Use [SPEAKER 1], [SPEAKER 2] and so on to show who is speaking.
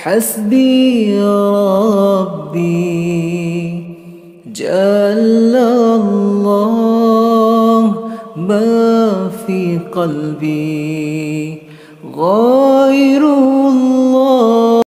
[SPEAKER 1] حسبي ربي جل الله ما في قلبي غير